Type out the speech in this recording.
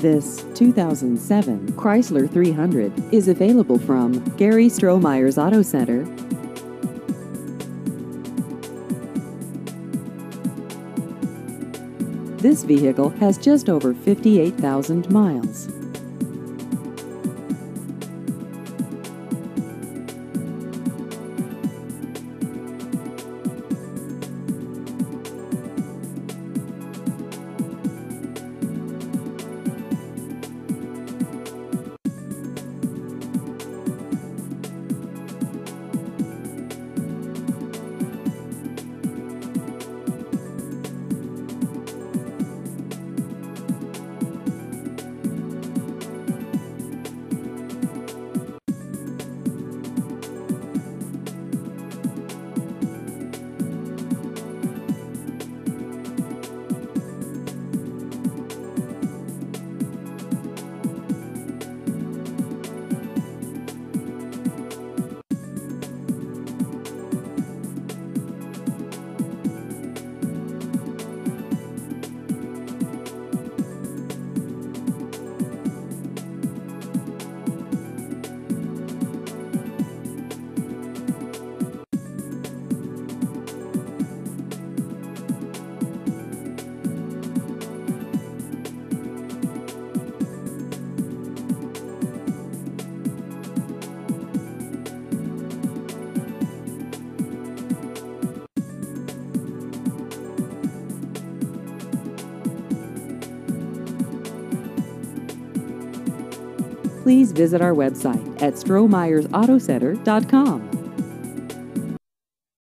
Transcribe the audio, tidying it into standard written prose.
This 2007 Chrysler 300 is available from Gary Strohmeyer's Auto Center. This vehicle has just over 58,000 miles. Please visit our website at strohmeyersautocenter.com.